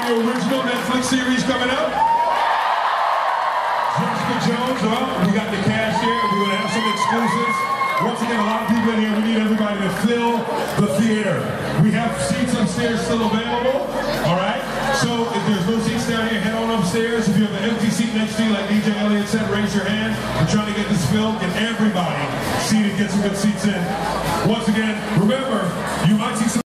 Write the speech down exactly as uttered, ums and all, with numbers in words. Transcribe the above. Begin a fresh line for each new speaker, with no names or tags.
new original Netflix series coming out. Jessica Jones, well, we got the cast here. We're going to have some exclusives. Once again, a lot of people in here. We need everybody to fill the theater. We have seats upstairs still available. All right? So if there's no seats down here, head on upstairs. If you have an empty seat next to you, like D J Elliott said, raise your hand. We're trying to get this filled. Get everybody seated, get some good seats in. Once again, remember, you might see some